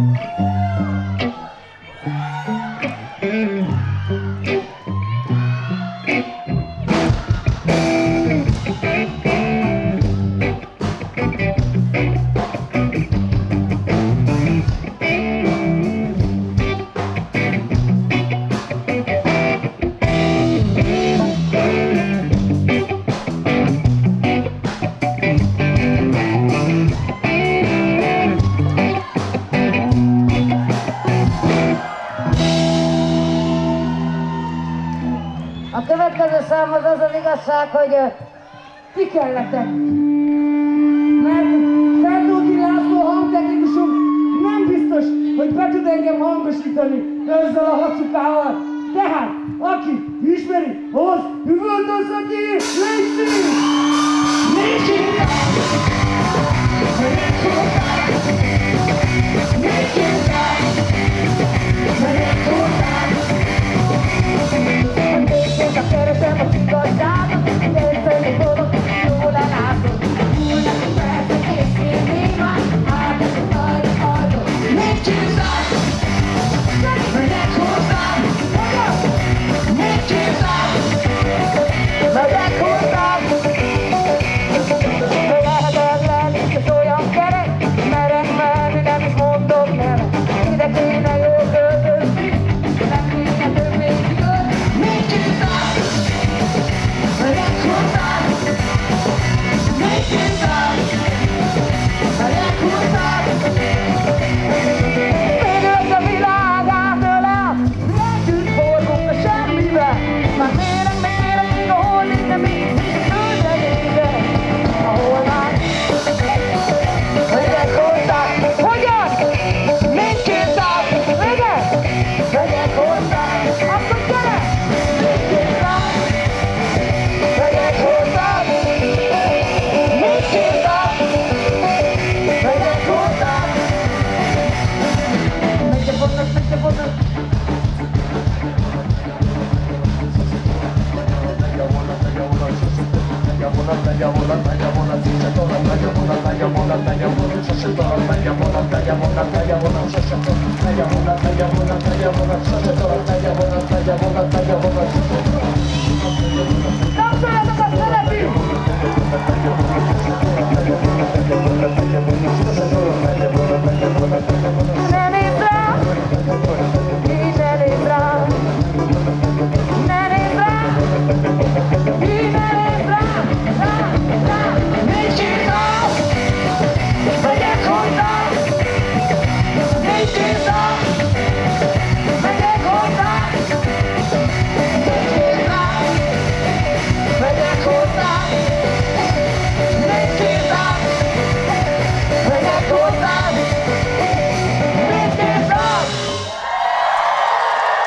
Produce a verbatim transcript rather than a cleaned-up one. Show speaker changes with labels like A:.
A: A következő szám az az az igazság, hogy ti kelletek. Mert Feldóti László hangtechnikusunk nem biztos, hogy be tud engem hangosítani ezzel a hacukával. Tehát, aki ismeri, az üvöltözze ki, légy szív! Nincs itt! Nincs itt! Keresem az igazságot, érteni fogok, jól ellátom. Múlnak a percek és én némán, hát ez a tajra hajtok. Nincs igazság, megyek hozzám, nincs igazság, megyek hozzám. Lehetetlen, és olyan kerek, merek menni, nem is mondok nevet. Ide kéne jól költözni, nem kéne többé jön, nincs igazság. Megyek hozzám, nincs igazság, megyek hozzám. Végül a világ átölel, legyünk forgunk a semmibe. Már méreg, méreg, ahol minden még földre nézve, ahol már. Megyek hozzám, hogyan? Nincs igazság, megyek, megyek hozzám, akkor gyere! Nincs igazság. Megyek hozzám, nincs igazság, megyek hozzám. Megyek hozzám, megyek hozzám. Megy a vonat, megy a vonat, megy a vonat, sose